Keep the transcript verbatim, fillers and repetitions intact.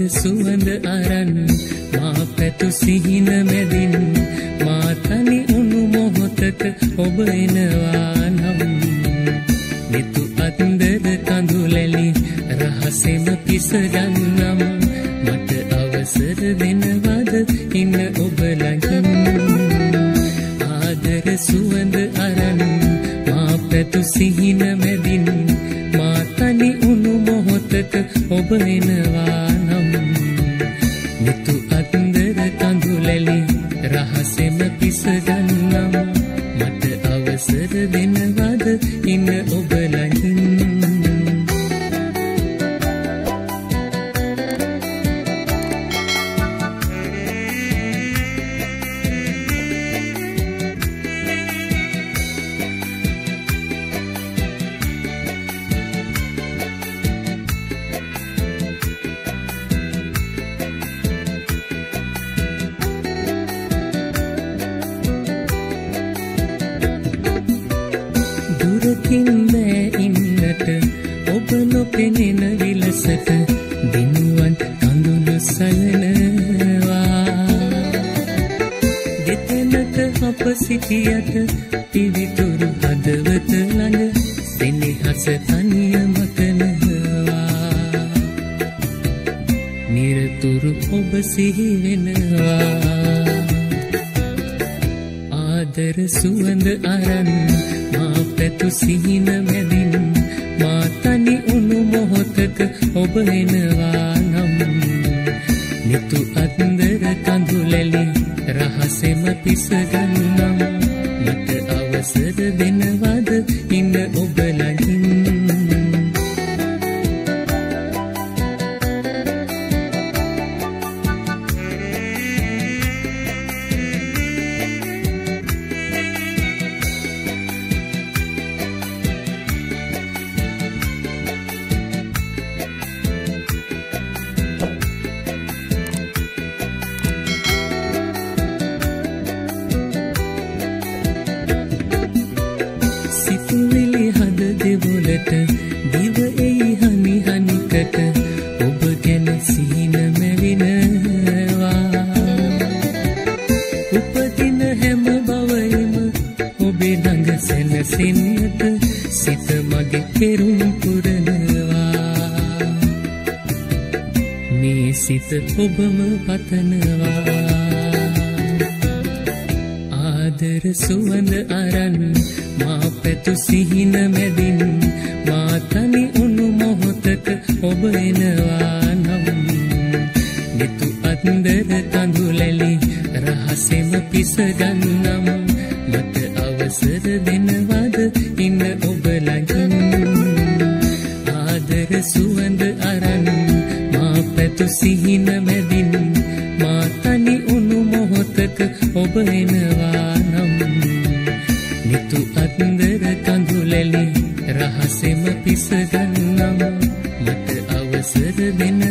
සුවඳ අරන් මා පැතු සිහින මැදින් මා තනි උණු මොහොතක ඔබ එනවා නම් නිතු අන්දර කඳුලැලි රහසෙම පිසගන්නම් මට අවසර දෙනවද ඉන්න ඔබ ළඟින් ආදර සුවඳ අරන් මා පැතු සිහින මැදින් මා තනි උණු මොහොතක ඔබ එනවා නම් නිතු අන්දර කඳුලැලි රහසෙම පිසගන්නම් මට අවසර දෙනවද ඉන්න ඔබ ළඟින් දුරකින්දෑ ඉන්නට ඔබ නොපෙනෙන විලසට දිනුවන් කඳුළු සලනවා දෙතැනක අප සිටියට පිවිතුරු හදවත ළඟ සෙනෙහස තනියම කනවා නිරතුරු ඔබ සිහි වෙනවා ආදර සුවඳ අරන් මා පැතු සිහින මැදින් මා තනි උණු මොහොතක ඔබ එනවා නම් නිතු අන්දර කඳුලැලි රහසෙම පිසගන්නම් මට අවසර දෙනවද ඉන්න ඔබ ළඟින් දෙවොලට දිව එයි හනි හනිකට ඔබ ගැන සිහින මැවෙනවා උපදින හැම බවෙම ඔබේ ළඟ සැනසෙන්නට සිත මගේ පෙරුම් පුරනවා මේ සිත ඔබම පතනවා ආදර සුවඳ අරන් මා පැතු සිහින මැදින් මා තනි උණු මොහොතක ඔබ එනවා නම් නිතු අන්දර කඳුලැලි රහසෙම පිසගන්නම් මට අවසර දෙනවද ඉන්න ඔබ ළඟින් ආදර සුවඳ අරන් මා පැතු සිහින මැදින් මා තනි උණු මොහොතක ඔබ එනවා නම් නිතු අන්දර කඳුලැලි රහසෙම පිසගන්නම් මට අවසර දෙන